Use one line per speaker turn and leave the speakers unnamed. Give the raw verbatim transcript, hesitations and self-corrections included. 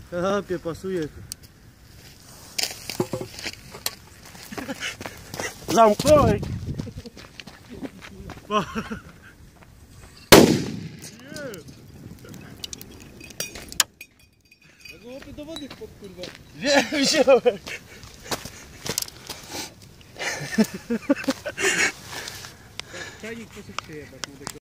Kapie, pasuje tu. Zamknąłeś!
Ja go łapię do wody pod kurwa.
Wiem, wziąłem!
Czajnik posyp się jebać.